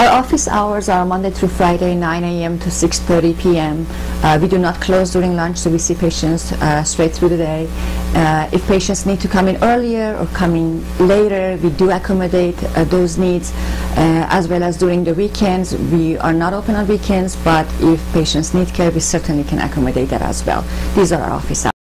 Our office hours are Monday through Friday, 9 a.m. to 6:30 p.m. We do not close during lunch, so we see patients straight through the day. If patients need to come in earlier or come in later, we do accommodate those needs, as well as during the weekends. We are not open on weekends, but if patients need care, we certainly can accommodate that as well. These are our office hours.